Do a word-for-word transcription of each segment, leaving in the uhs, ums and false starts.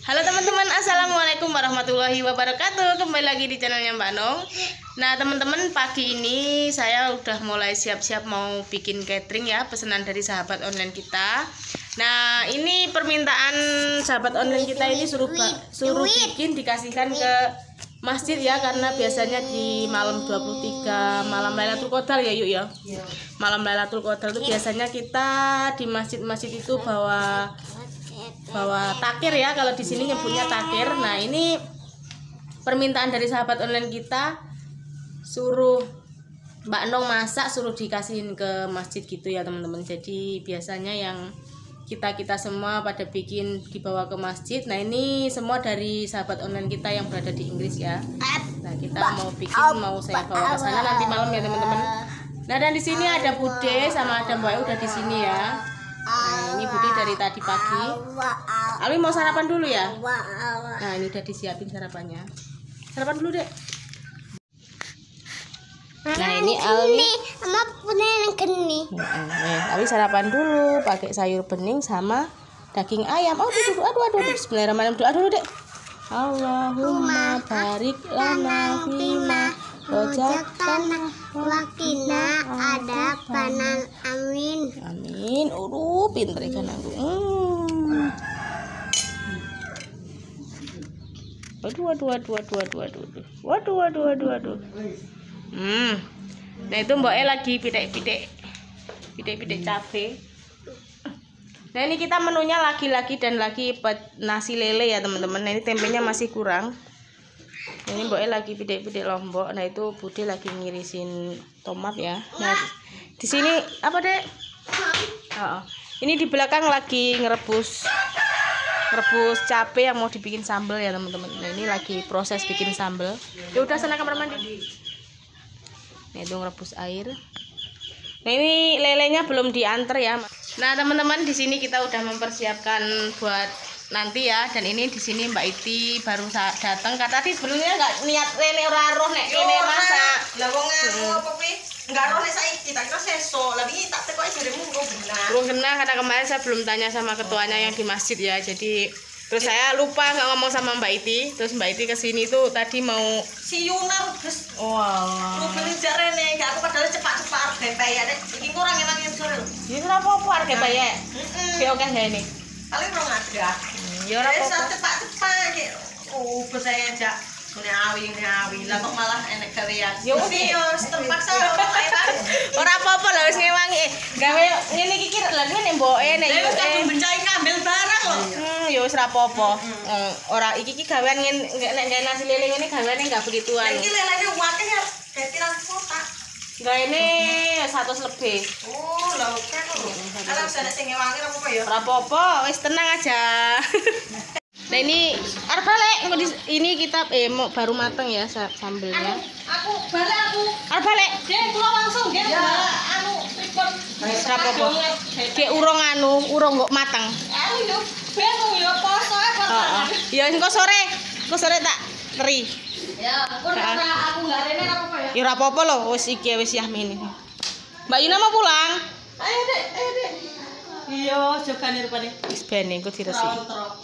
Halo teman-teman, assalamualaikum warahmatullahi wabarakatuh. Kembali lagi di channelnya Mbak Nong. Nah teman-teman, pagi ini saya udah mulai siap-siap mau bikin catering ya, pesanan dari sahabat online kita. Nah ini permintaan sahabat online kita ini suruh suruh bikin dikasihkan ke masjid ya, karena biasanya di malam dua puluh tiga malam Lailatul Qadar ya yuk ya. Malam Lailatul Qadar itu biasanya kita di masjid-masjid itu bawa bawa takir ya, kalau di sini nyebutnya takir. Nah ini permintaan dari sahabat online kita, suruh Mbak Nong masak, suruh dikasihin ke masjid gitu ya teman-teman. Jadi biasanya yang kita kita semua pada bikin dibawa ke masjid. Nah ini semua dari sahabat online kita yang berada di Inggris ya. Nah kita mau bikin, mau saya bawa ke sana nanti malam ya teman-teman. Nah dan di sini ada Bude sama ada Mbak udah di sini ya. Nah ini Budi dari tadi pagi. Alwi mau sarapan dulu ya. Nah ini udah disiapin sarapannya. Sarapan dulu dek. Nah ini Alwi sama bening geni. Nih Alwi sarapan dulu pakai sayur bening sama daging ayam. Oh aduh aduh aduh, aduh. Bismillahirrahmanirrahim, doa dulu dek. Allahumma barik lana fima rojakana wakina ada panan amin. Amin. Udah pinter ikan aku. Hmm. Waduh, waduh, waduh, waduh, waduh, waduh, waduh, waduh, waduh, waduh. Hmm. Nah itu Mbak E lagi pidek-pidek, pidek-pidek cabe. Nah ini kita menunya lagi-lagi dan lagi nasi lele ya teman-teman. Nah ini tempenya masih kurang. Ini Mbak E lagi pidek-pidek lombok. Nah itu Bude lagi ngirisin tomat ya. Nah di sini apa dek? Oh, ini di belakang lagi ngerebus ngerebus cabe yang mau dibikin sambal ya teman-teman. Nah ini lagi proses bikin sambal. Ya udah sana kamar mandi. Nah itu ngerebus air. Nah ini lelenya belum diantar ya. Nah teman-teman, di sini kita udah mempersiapkan buat nanti ya. Dan ini di sini Mbak Iti baru datang. Kata tadi sebelumnya nggak niat rene ora roh nek kene masak. Lah wong apa kuwi? Enggak roh nek saiki tak kira sesuk. Lah wingi tak tekoki jaremu engko benar. Belum kena, karena kemarin saya belum tanya sama ketuanya yang di masjid ya. Jadi terus saya lupa nggak ngomong sama Mbak Iti. Terus Mbak Iti kesini tuh tadi mau si Yuna rubes. Wah. Rubes jak rene, gak aku padahal cepat-cepat harga bayar nek iki kurang enak yang sore lho. Ya ora apa-apa harga bayar. Heeh. Oke gak ini. Paling rong ada. Ya ora apa-apa. Cepat-cepat iki. Oh, saya jak mene awi mene awi. Lah kok malah enek gawean. Ya mesti yo terpaksa kok ae Pak. Ora apa-apa lho wis ngewangi. Eh, gawe ngene iki lha ngene mboke nek yo. Wis tak bencai ngambil barang lho. Hmm, ya wis ora apa-apa. Ora iki iki gawean ngene nek gawe nasi lele ngene gaweane enggak begituan. Iki lelene akeh ya. Ketiran kotak. Enggak ini seratus lebih. Oh, lha oke kok. Ala wis ana sing ngewangi ora apa ya? Ora apa-apa, wis tenang aja. Nah ini arep balik ini kita eh mau baru mateng ya sambelnya. Aku balik aku. Arep balik. Dek kula langsung nggih. Ya, anu pripun? Wis ora apa-apa. Dek urung anu, urung kok mateng. Aku yo bingung yo poso e kok. Heeh. Ya engko sore, engko sore tak teri. Ya, pun ora aku enggak rene ora apa ya. Ya ora apa-apa lho, wis iki wis Yahmin. Mbak Yuna mau pulang? Ayo, Dek, ayo, Dek. Iya, jogane rupane. Wis ben engko diresiki.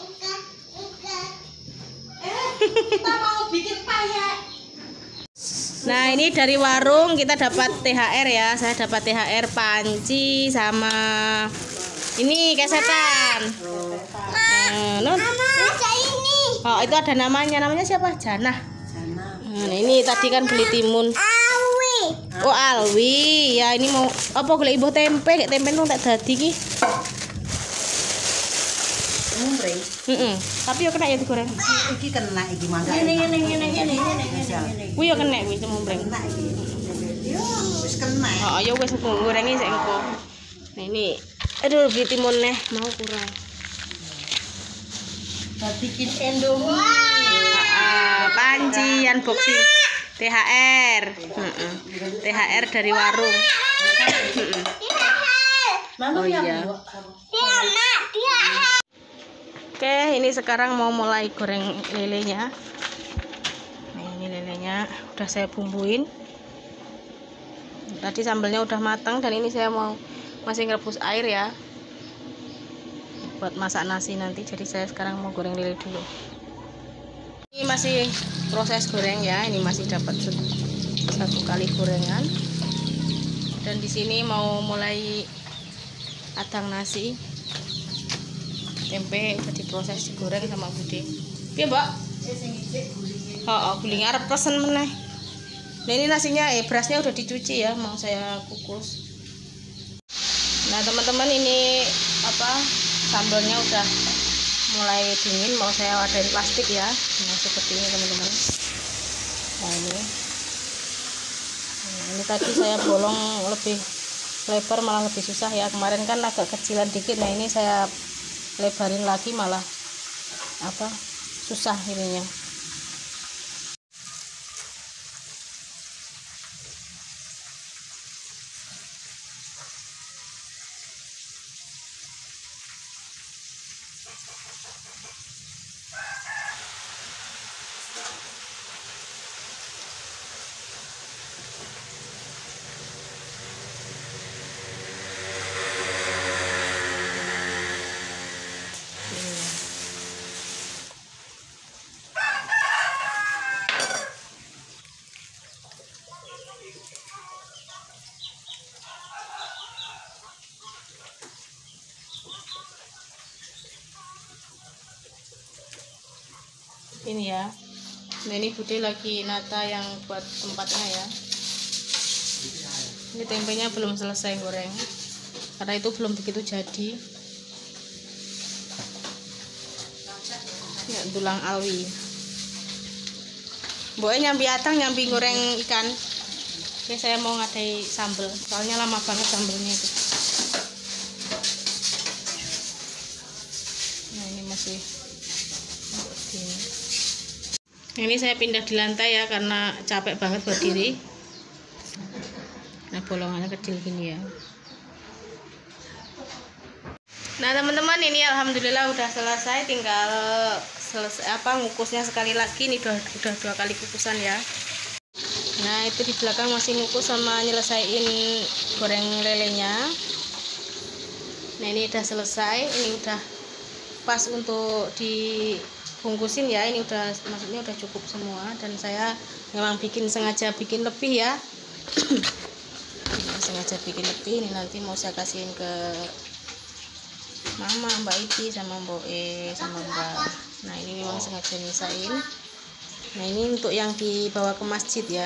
Kita mau bikin payek. Nah ini dari warung kita dapat T H R ya. Saya dapat T H R panci sama ini kesetan. Nah, non. ini. Oh itu ada namanya, namanya siapa? Jana. Nah ini tadi kan beli timun. Alwi. Oh Alwi. Ya ini mau apa golek ibu tempe, kayak tempe nang tak dadi ki. Mumreng. Heeh. Tapi yo kena ya digoreng. Iki kena iki mangga. Ngene ngene ngene ngene ngene. Kuwi yo kena kuwi semumbreng. Kena iki. Yo wis kena. Oh ya wis aku gorengi sik engko. Nah ini aduh beli timun neh mau kurang. Kita bikin Indomie. Heeh, panci unboxing T H R. Heeh. T H R dari warung. Heeh. Oh iya. Dia nak, dia. Oke, ini sekarang mau mulai goreng lelenya. Nah, ini lelenya udah saya bumbuin. Tadi sambelnya udah matang dan ini saya mau masih ngerebus air ya. buat masak nasi nanti. Jadi saya sekarang mau goreng lele dulu. Ini masih proses goreng ya. Ini masih dapat satu kali gorengan. Dan di sini mau mulai adang nasi. Tempe udah diproses digoreng sama Bude. Iya, Mbak? Oh, guling arep pesen meneh. Nah, ini nasinya eh berasnya udah dicuci ya, mau saya kukus. Nah, teman-teman, ini apa? Sambalnya udah mulai dingin, mau saya wadahin plastik ya. Nah, seperti ini teman-teman. Nah, ini. Nah, ini tadi saya bolong lebih lebar malah lebih susah ya. Kemarin kan agak kecilan dikit. Nah, ini saya lebarin lagi malah apa? Susah ininya. Ini ya. Nah, ini Bude lagi nata yang buat tempatnya ya. Ini tempenya belum selesai goreng karena itu belum begitu jadi. Ya, tulang alwi. Boe nyambi atang nyambi goreng ikan. Oke, saya mau ngadai sambel. Soalnya lama banget sambelnya itu. Nah, ini masih ini. Ini saya pindah di lantai ya karena capek banget berdiri. Nah, bolongannya kecil gini ya. Nah, teman-teman, ini alhamdulillah udah selesai, tinggal selesai apa ngukusnya sekali lagi. Ini udah udah dua kali kukusan ya. Nah, itu di belakang masih ngukus sama nyelesain goreng lelenya. Nah, ini udah selesai, ini udah pas untuk dibungkusin ya. Ini udah maksudnya udah cukup semua dan saya memang bikin sengaja bikin lebih ya. Sengaja bikin lebih. Ini nanti mau saya kasihin ke Mama, Mbak Iti sama Mbak E sama Mbak. Nah, ini memang sengaja nyisain. Nah, ini untuk yang dibawa ke masjid ya.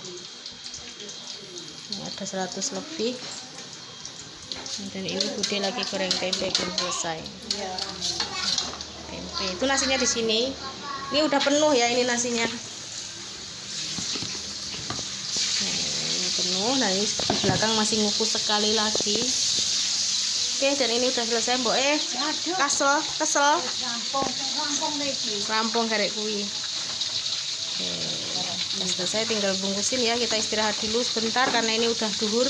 Ini ada seratus lebih. Dan ini Bude lagi goreng tempe belum selesai. Tempe itu nasinya di sini. Ini udah penuh ya ini nasinya. Nah, ini penuh. Nah, ini di belakang masih ngukus sekali lagi. Oke, dan ini udah selesai, Mbok eh. Kasel, kesel. Rampung karek kuwi. Oke, udah selesai, tinggal bungkusin ya. Kita istirahat dulu sebentar karena ini udah duhur.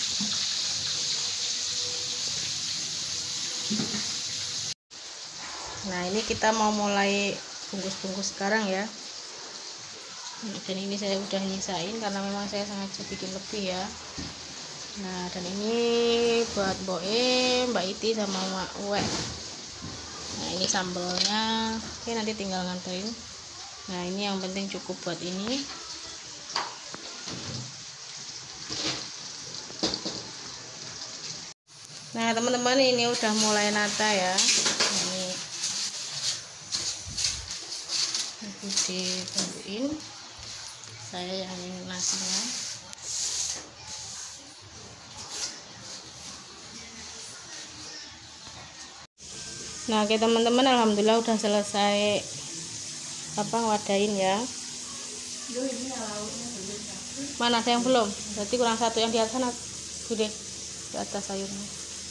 Nah, ini kita mau mulai bungkus-bungkus sekarang ya. Dan ini saya udah nyisain karena memang saya sengaja bikin lebih ya. Nah, dan ini buat Mbok E, Mbak Iti sama Mak Uwe. Nah, ini sambelnya. Oke, nanti tinggal nganterin. Nah, ini yang penting cukup buat ini. Nah, teman-teman, ini udah mulai nata ya. Ini dibumbuin. Saya yang nasinya. Nah, oke teman-teman, alhamdulillah udah selesai apa wadain ya. Mana ada yang belum? Berarti kurang satu yang di atas sana, Bude, di atas sayurnya.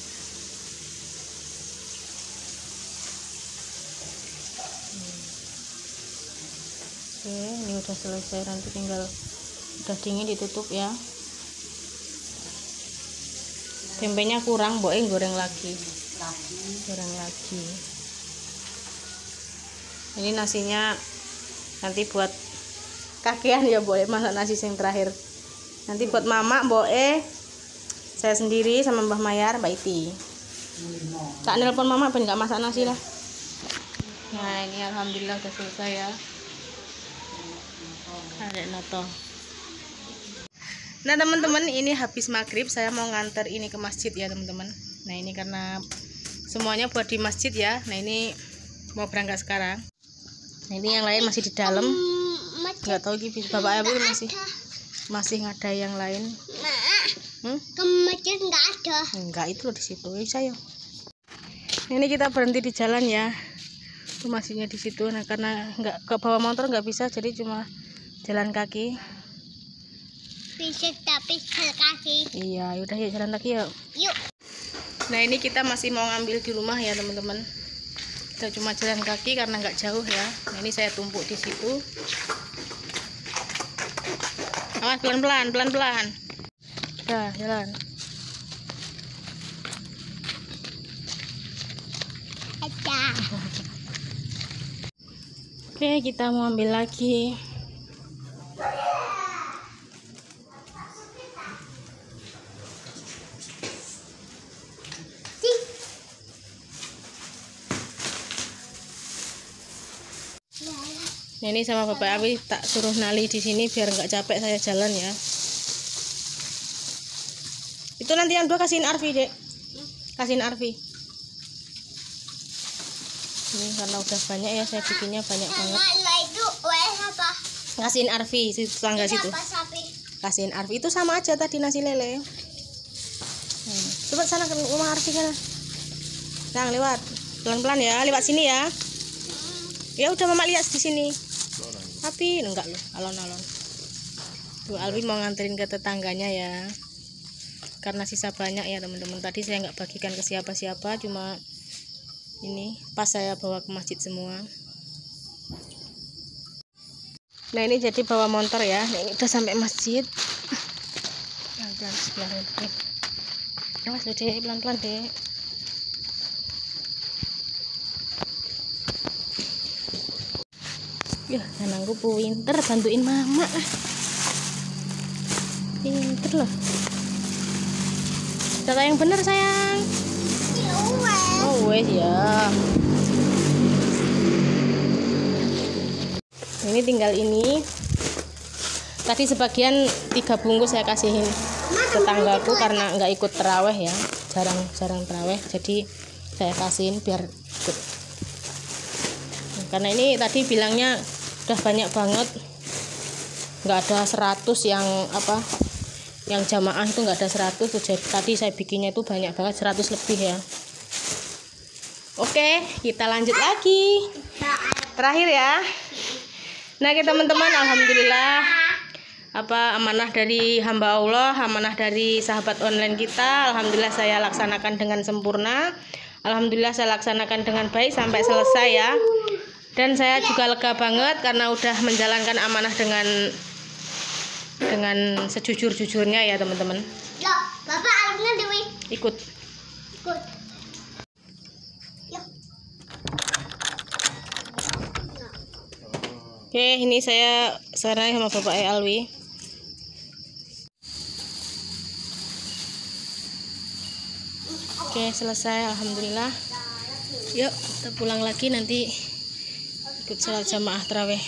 Oke, ini udah selesai, nanti tinggal udah dingin ditutup ya. Tempenya kurang, Boe goreng lagi. Goreng lagi. Ini nasinya nanti buat kakean ya, boleh masak nasi yang terakhir. Nanti buat Mama, Boe, saya sendiri sama Mbah Mayar, Mbak Iti. Tak nelpon mama ben nggak masak nasi lah. Nah ini alhamdulillah udah selesai ya. Ada noto. Nah teman-teman, ini habis maghrib saya mau nganter ini ke masjid ya teman-teman. Nah ini karena semuanya buat di masjid ya. Nah ini mau berangkat sekarang. Nah ini yang lain masih di dalam. Nggak tahu gitu bapak Abi masih masih ada yang lain. Hmm? Ke masjid nggak ada. Enggak, itu loh di situ. Eh, saya. Nah, ini kita berhenti di jalan ya. Itu masihnya di situ. Nah karena nggak ke bawa motor nggak bisa, jadi cuma jalan kaki. Fisik tapi jalan kaki. Iya, yaudah yuk jalan kaki yuk. Yuk. Nah ini kita masih mau ngambil di rumah ya teman-teman. Kita cuma jalan kaki karena nggak jauh ya. Nah ini saya tumpuk di situ. Awas pelan-pelan, pelan-pelan. Udah jalan. Ada. Oke, kita mau ambil lagi. Nah ini sama bapak Abi tak suruh nali di sini biar nggak capek saya jalan ya. Itu nanti yang dua kasihin Arfi dek, kasihin Arfi. Ini karena udah banyak ya, saya bikinnya banyak banget. Nah itu wes apa? Kasihin Arfi di tetangga situ. Apa sapi? Kasihin Arfi itu sama aja tadi nasi lele. Hmm. Coba sana ke rumah Arfi sana. Nah lewat, pelan-pelan ya, lewat sini ya. Ya udah mama lihat di sini. Tapi enggak loh, alon-alon. Tuh Alwi mau nganterin ke tetangganya ya. Karena sisa banyak ya teman-teman. Tadi saya nggak bagikan ke siapa-siapa, cuma ini pas saya bawa ke masjid semua. Nah ini jadi bawa motor ya. Nah, ini udah sampai masjid. Pelan-pelan sebelah ini. Awas lo dek, pelan-pelan dek. Ya, anakku pinter bantuin mama. Pinter loh. Kata yang bener sayang. Oh wes ya. Ini tinggal ini. Tadi sebagian tiga bungkus saya kasihin tetanggaku karena nggak ikut terawih ya, jarang-jarang terawih. Jadi saya kasihin biar ikut. Karena ini tadi bilangnya udah banyak banget, nggak ada seratus yang apa yang jamaah itu nggak ada seratus. Jadi tadi saya bikinnya itu banyak banget, seratus lebih ya. Oke, kita lanjut lagi terakhir ya. Nah kita teman-teman, alhamdulillah apa amanah dari hamba Allah, amanah dari sahabat online kita, alhamdulillah saya laksanakan dengan sempurna. Alhamdulillah saya laksanakan dengan baik sampai selesai ya. Dan saya juga lega banget karena udah menjalankan amanah dengan dengan sejujur-jujurnya ya teman-teman. Ya, Bapak Alfnya Dewi. Ikut. Ikut. Ya. Oke, ini saya sekarang sama Bapak Alwi. Oke, selesai alhamdulillah. Yuk, kita pulang lagi nanti ikut sholat jamaah tarawih.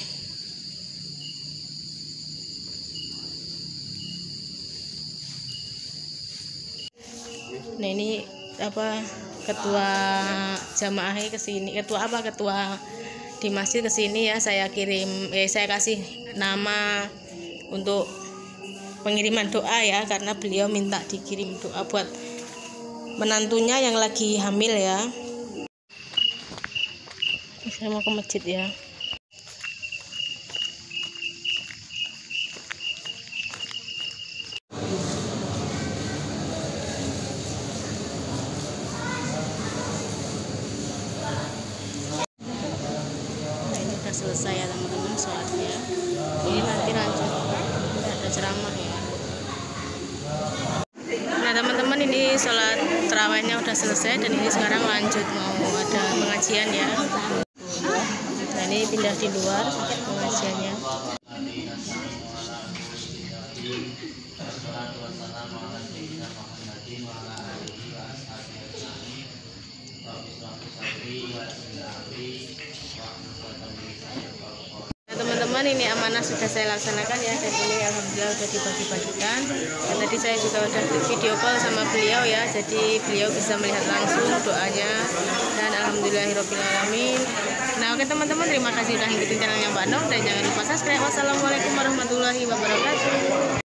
Nah ini apa ketua jamaahnya kesini, ketua apa ketua di masjid kesini ya. Saya kirim, eh saya kasih nama untuk pengiriman doa ya, karena beliau minta dikirim doa buat menantunya yang lagi hamil ya. Saya mau ke masjid ya. Nah ini udah selesai ya teman-teman sholatnya. Ini nanti lanjut, udah ada ceramah ya. Nah teman-teman, ini sholat terawihnya udah selesai dan ini sekarang lanjut mau ada pengajian ya. Nah ini pindah di luar pengajiannya. Nah, teman-teman, ini amanah sudah saya laksanakan ya, dan ini alhamdulillah sudah dibagi-bagikan. Dan tadi saya juga sudah video call sama beliau ya, jadi beliau bisa melihat langsung doanya, dan alhamdulillahirobbilalamin. Nah oke teman-teman, terima kasih sudah ngikutin channelnya Mbak Nong, dan jangan lupa subscribe. Wassalamualaikum warahmatullahi wabarakatuh.